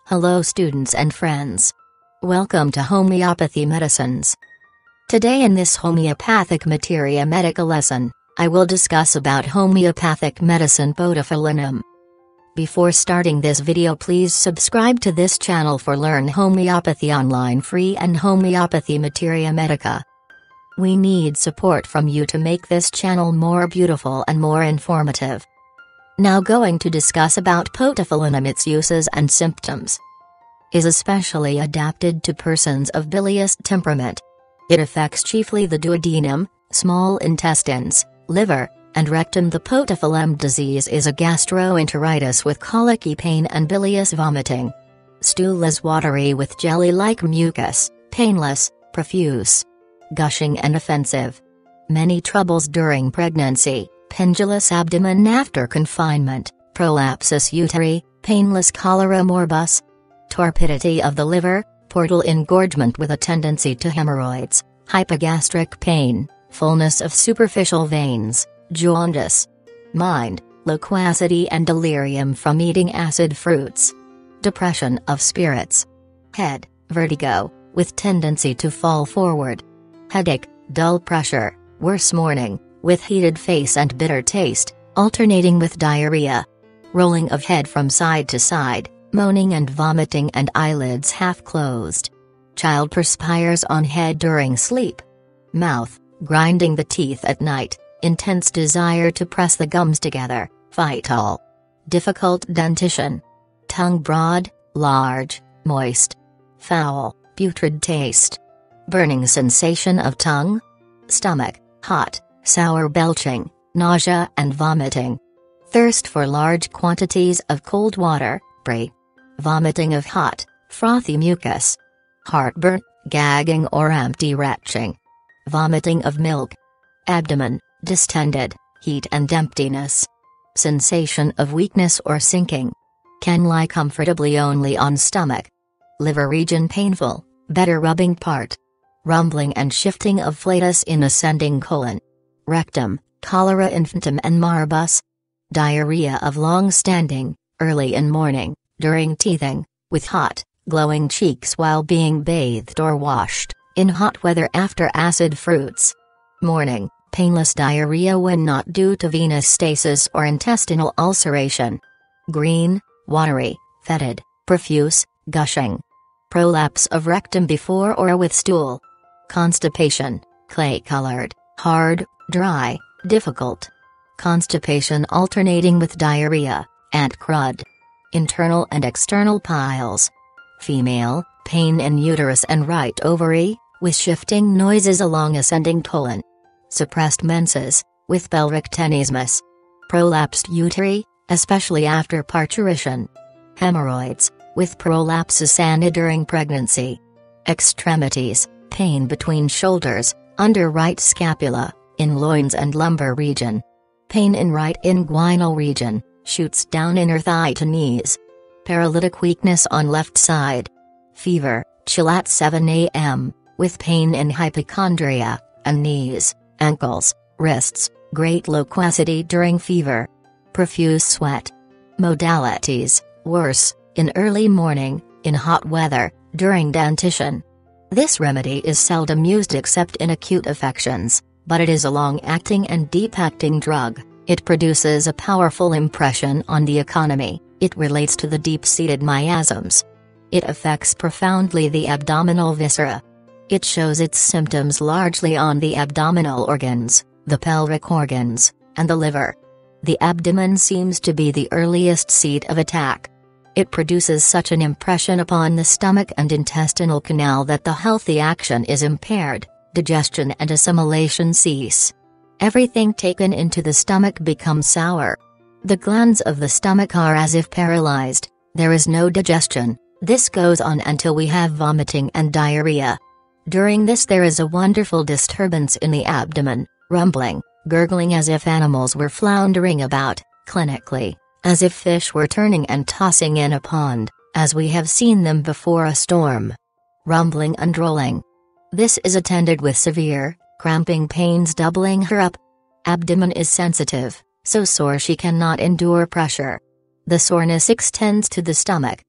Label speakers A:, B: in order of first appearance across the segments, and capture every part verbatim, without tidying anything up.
A: Hello students and friends. Welcome to Homeopathy Medicines. Today in this homeopathic materia medica lesson, I will discuss about homeopathic medicine Podophyllum. Before starting this video, please subscribe to this channel for Learn Homeopathy Online Free and Homeopathy Materia Medica. We need support from you to make this channel more beautiful and more informative. Now going to discuss about Podophyllum, its uses and symptoms. Is especially adapted to persons of bilious temperament. It affects chiefly the duodenum, small intestines, liver, and rectum. The Podophyllum disease is a gastroenteritis with colicky pain and bilious vomiting. Stool is watery with jelly-like mucus, painless, profuse, gushing and offensive. Many troubles during pregnancy, pendulous abdomen after confinement, prolapsus uteri, painless cholera morbus, torpidity of the liver, portal engorgement with a tendency to hemorrhoids, hypogastric pain, fullness of superficial veins, jaundice. Mind, loquacity and delirium from eating acid fruits. Depression of spirits. Head, vertigo, with tendency to fall forward. Headache, dull pressure, worse morning, with heated face and bitter taste, alternating with diarrhea. Rolling of head from side to side, moaning and vomiting and eyelids half closed. Child perspires on head during sleep. Mouth, grinding the teeth at night, intense desire to press the gums together, vital. Difficult dentition. Tongue broad, large, moist. Foul, putrid taste. Burning sensation of tongue. Stomach, hot, sour belching, nausea and vomiting. Thirst for large quantities of cold water, bray. Vomiting of hot, frothy mucus. Heartburn, gagging or empty retching. Vomiting of milk. Abdomen, distended, heat and emptiness. Sensation of weakness or sinking. Can lie comfortably only on stomach. Liver region painful, better rubbing part. Rumbling and shifting of flatus in ascending colon. Rectum, cholera infantum and morbus. Diarrhea of long standing, early in morning, during teething, with hot, glowing cheeks while being bathed or washed, in hot weather after acid fruits. Morning, painless diarrhea when not due to venous stasis or intestinal ulceration. Green, watery, fetid, profuse, gushing. Prolapse of rectum before or with stool. Constipation, clay-colored, hard, dry, difficult. Constipation alternating with diarrhea, and crud. Internal and external piles. Female, pain in uterus and right ovary, with shifting noises along ascending colon. Suppressed menses, with pelvic tenesmus. Prolapsed uteri, especially after parturition. Hemorrhoids, with prolapsus ani during pregnancy. Extremities, pain between shoulders, under right scapula, in loins and lumbar region. Pain in right inguinal region, shoots down inner thigh to knees. Paralytic weakness on left side. Fever, chill at seven A M, with pain in hypochondria, and knees, ankles, wrists, great loquacity during fever. Profuse sweat. Modalities, worse, in early morning, in hot weather, during dentition. This remedy is seldom used except in acute affections, but it is a long-acting and deep-acting drug. It produces a powerful impression on the economy. It relates to the deep-seated miasms. It affects profoundly the abdominal viscera. It shows its symptoms largely on the abdominal organs, the pelvic organs, and the liver. The abdomen seems to be the earliest seat of attack. It produces such an impression upon the stomach and intestinal canal that the healthy action is impaired, digestion and assimilation cease. Everything taken into the stomach becomes sour. The glands of the stomach are as if paralyzed, there is no digestion. This goes on until we have vomiting and diarrhea. During this there is a wonderful disturbance in the abdomen, rumbling, gurgling as if animals were floundering about, clinically, as if fish were turning and tossing in a pond, as we have seen them before a storm. Rumbling and rolling. This is attended with severe, cramping pains doubling her up. Abdomen is sensitive, so sore she cannot endure pressure. The soreness extends to the stomach,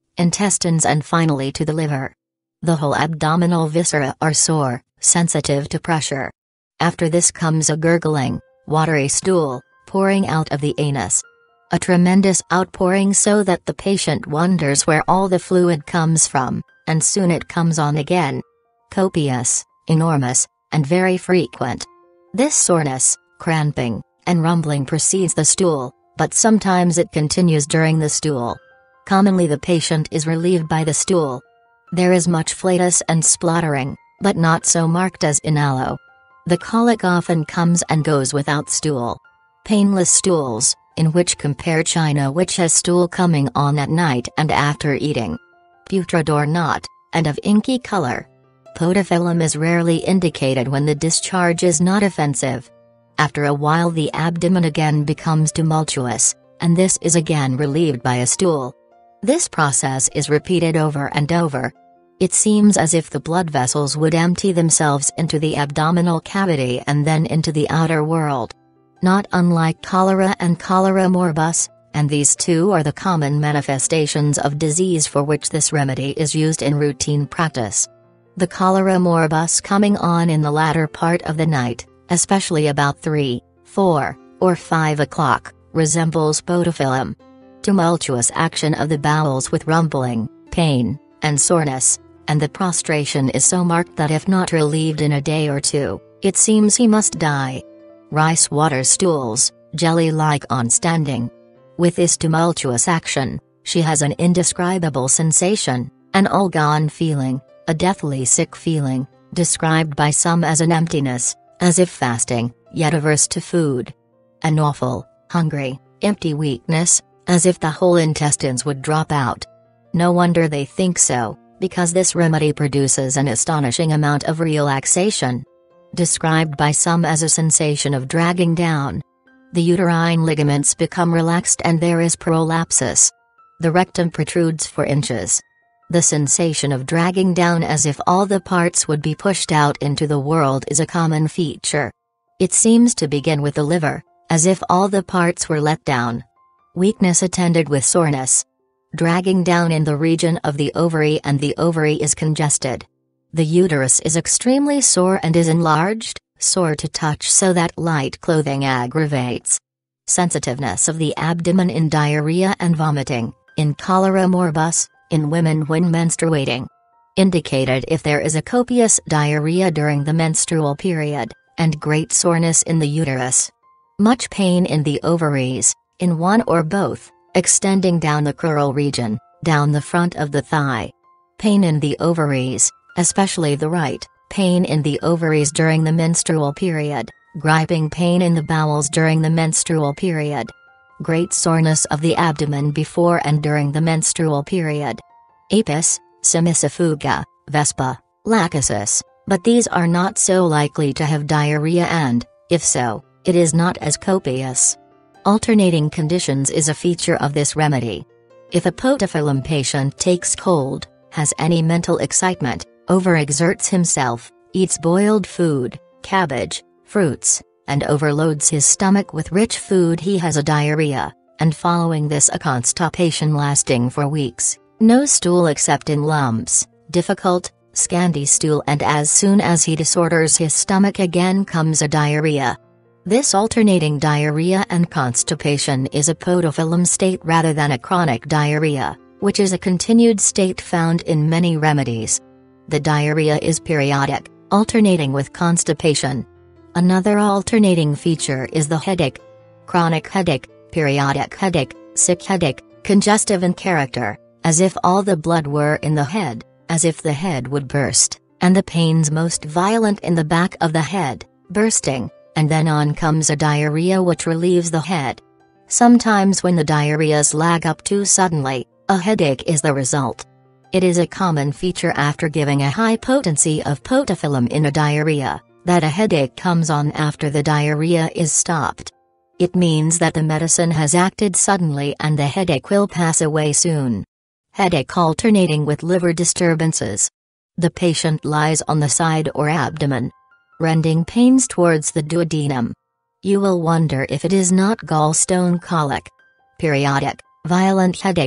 A: intestines and finally to the liver. The whole abdominal viscera are sore, sensitive to pressure. After this comes a gurgling, watery stool, pouring out of the anus. A tremendous outpouring so that the patient wonders where all the fluid comes from, and soon it comes on again. Copious, enormous, and very frequent. This soreness, cramping, and rumbling precedes the stool, but sometimes it continues during the stool. Commonly the patient is relieved by the stool. There is much flatus and spluttering, but not so marked as in allo. The colic often comes and goes without stool. Painless stools, in which compare china which has stool coming on at night and after eating. Putrid or not, and of inky color. Podophyllum is rarely indicated when the discharge is not offensive. After a while the abdomen again becomes tumultuous, and this is again relieved by a stool. This process is repeated over and over. It seems as if the blood vessels would empty themselves into the abdominal cavity and then into the outer world. Not unlike cholera and cholera morbus, and these two are the common manifestations of disease for which this remedy is used in routine practice. The cholera morbus coming on in the latter part of the night, especially about three, four, or five o'clock, resembles podophyllum. Tumultuous action of the bowels with rumbling, pain, and soreness, and the prostration is so marked that if not relieved in a day or two, it seems he must die. Rice water stools, jelly-like on standing. With this tumultuous action, she has an indescribable sensation, an all-gone feeling, a deathly sick feeling, described by some as an emptiness, as if fasting, yet averse to food. An awful, hungry, empty weakness, as if the whole intestines would drop out. No wonder they think so, because this remedy produces an astonishing amount of relaxation. Described by some as a sensation of dragging down. The uterine ligaments become relaxed and there is prolapsus. The rectum protrudes for inches. The sensation of dragging down as if all the parts would be pushed out into the world is a common feature. It seems to begin with the liver, as if all the parts were let down. Weakness attended with soreness. Dragging down in the region of the ovary and the ovary is congested. The uterus is extremely sore and is enlarged, sore to touch so that light clothing aggravates. Sensitiveness of the abdomen in diarrhea and vomiting, in cholera morbus, in women when menstruating. Indicated if there is a copious diarrhea during the menstrual period, and great soreness in the uterus. Much pain in the ovaries, in one or both, extending down the crural region, down the front of the thigh. Pain in the ovaries, especially the right, pain in the ovaries during the menstrual period, griping pain in the bowels during the menstrual period. Great soreness of the abdomen before and during the menstrual period. Apis, semicifuga, vespa, lachesis, but these are not so likely to have diarrhea and, if so, it is not as copious. Alternating conditions is a feature of this remedy. If a podophyllum patient takes cold, has any mental excitement, overexerts himself, eats boiled food, cabbage, fruits, and overloads his stomach with rich food, he has a diarrhea, and following this a constipation lasting for weeks, no stool except in lumps, difficult, scanty stool, and as soon as he disorders his stomach again comes a diarrhea. This alternating diarrhea and constipation is a podophyllum state rather than a chronic diarrhea, which is a continued state found in many remedies. The diarrhea is periodic, alternating with constipation. Another alternating feature is the headache. Chronic headache, periodic headache, sick headache, congestive in character, as if all the blood were in the head, as if the head would burst, and the pains most violent in the back of the head, bursting, and then on comes a diarrhea which relieves the head. Sometimes when the diarrheas lag up too suddenly, a headache is the result. It is a common feature after giving a high potency of podophyllum in a diarrhea, that a headache comes on after the diarrhea is stopped. It means that the medicine has acted suddenly and the headache will pass away soon. Headache alternating with liver disturbances. The patient lies on the side or abdomen. Rending pains towards the duodenum. You will wonder if it is not gallstone colic. Periodic, violent headaches,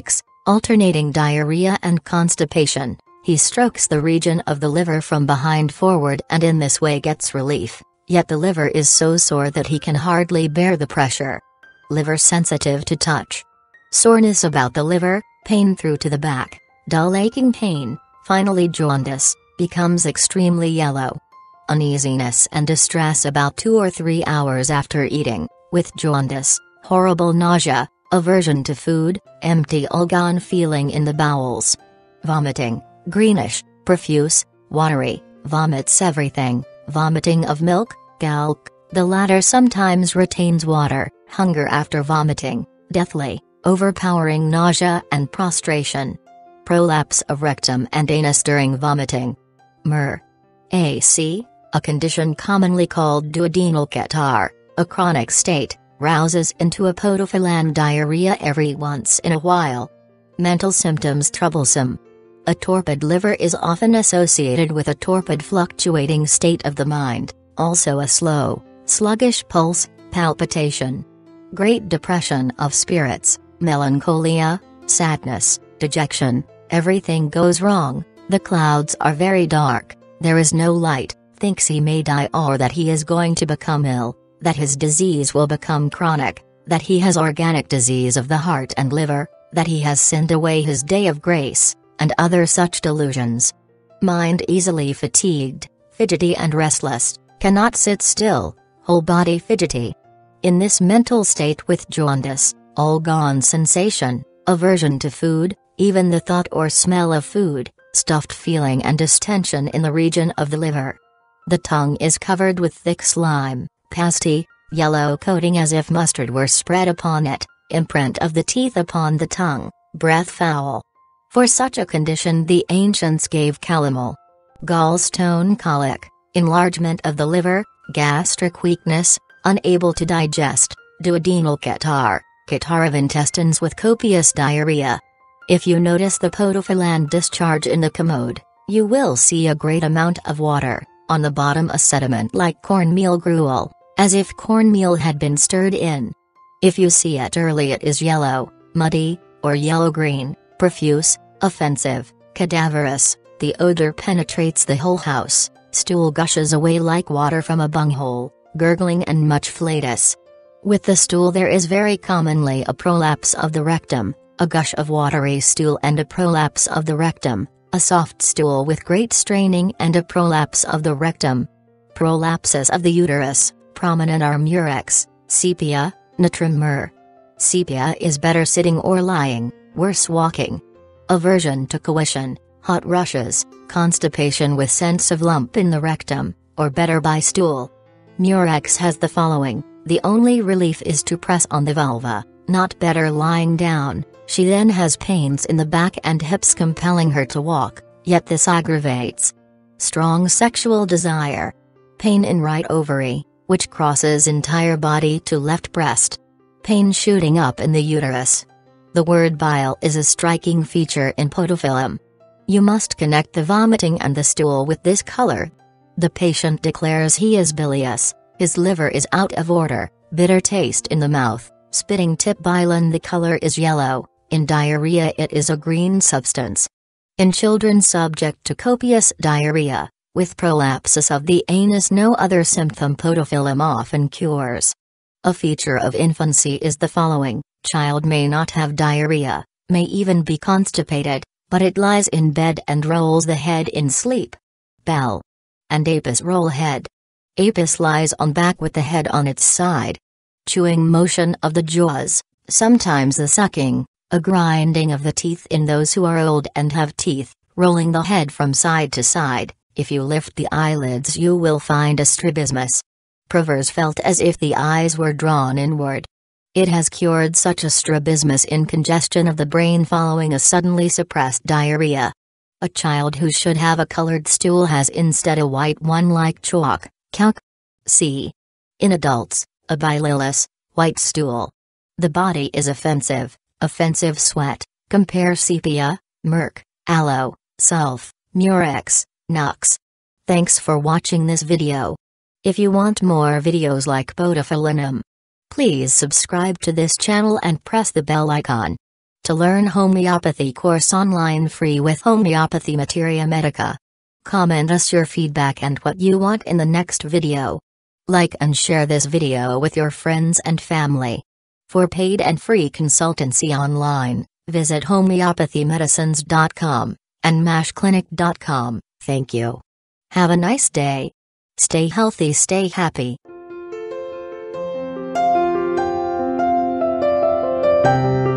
A: alternating diarrhea and constipation. He strokes the region of the liver from behind forward and in this way gets relief, yet the liver is so sore that he can hardly bear the pressure. Liver sensitive to touch. Soreness about the liver, pain through to the back, dull aching pain, finally jaundice, becomes extremely yellow. Uneasiness and distress about two or three hours after eating, with jaundice, horrible nausea, aversion to food, empty ulgon feeling in the bowels. Vomiting, greenish, profuse, watery, vomits everything, vomiting of milk, galk, the latter sometimes retains water, hunger after vomiting, deathly, overpowering nausea and prostration. Prolapse of rectum and anus during vomiting. M R. A C, a condition commonly called duodenal catarrh, a chronic state, rouses into a podophylan diarrhea every once in a while. Mental symptoms troublesome. A torpid liver is often associated with a torpid fluctuating state of the mind, also a slow, sluggish pulse, palpitation. Great depression of spirits, melancholia, sadness, dejection, everything goes wrong, the clouds are very dark, there is no light, thinks he may die or that he is going to become ill, that his disease will become chronic, that he has organic disease of the heart and liver, that he has sinned away his day of grace, and other such delusions. Mind easily fatigued, fidgety and restless, cannot sit still, whole body fidgety. In this mental state with jaundice, all gone sensation, aversion to food, even the thought or smell of food, stuffed feeling and distension in the region of the liver. The tongue is covered with thick slime, pasty, yellow coating as if mustard were spread upon it, imprint of the teeth upon the tongue, breath foul. For such a condition the ancients gave calomel. Gallstone colic, enlargement of the liver, gastric weakness, unable to digest, duodenal catarrh, catarrh of intestines with copious diarrhea. If you notice the podophylan discharge in the commode, you will see a great amount of water, on the bottom a sediment like cornmeal gruel, as if cornmeal had been stirred in. If you see it early it is yellow, muddy, or yellow-green, profuse, offensive, cadaverous, the odor penetrates the whole house, stool gushes away like water from a bunghole, gurgling and much flatus. With the stool there is very commonly a prolapse of the rectum, a gush of watery stool and a prolapse of the rectum, a soft stool with great straining and a prolapse of the rectum. Prolapses of the uterus, prominent are murex, sepia, natrum mur. Sepia is better sitting or lying, worse walking. Aversion to coition, hot rushes, constipation with sense of lump in the rectum, or better by stool. Murex has the following: the only relief is to press on the vulva, not better lying down. She then has pains in the back and hips compelling her to walk, yet this aggravates. Strong sexual desire. Pain in right ovary, which crosses entire body to left breast. Pain shooting up in the uterus. The word bile is a striking feature in podophyllum. You must connect the vomiting and the stool with this color. The patient declares he is bilious, his liver is out of order, bitter taste in the mouth, spitting tip bilin the color is yellow, in diarrhea it is a green substance. In children subject to copious diarrhea, with prolapsus of the anus no other symptom podophyllum often cures. A feature of infancy is the following: child may not have diarrhea, may even be constipated, but it lies in bed and rolls the head in sleep. Bell. And apis roll head. Apis lies on back with the head on its side. Chewing motion of the jaws, sometimes the sucking, a grinding of the teeth in those who are old and have teeth, rolling the head from side to side. If you lift the eyelids you will find a strabismus. Provers felt as if the eyes were drawn inward. It has cured such a strabismus in congestion of the brain following a suddenly suppressed diarrhea. A child who should have a colored stool has instead a white one like chalk, calc. C. In adults, a bilious, white stool. The body is offensive, offensive sweat, compare sepia, murk, aloe, sulf, murex, nux. Thanks for watching this video. If you want more videos like podophyllum, please subscribe to this channel and press the bell icon. To learn homeopathy course online free with Homeopathy Materia Medica. Comment us your feedback and what you want in the next video. Like and share this video with your friends and family. For paid and free consultancy online, visit homeopathy medicines dot com and mash clinic dot com. Thank you. Have a nice day. Stay healthy, stay happy.
B: Thank you.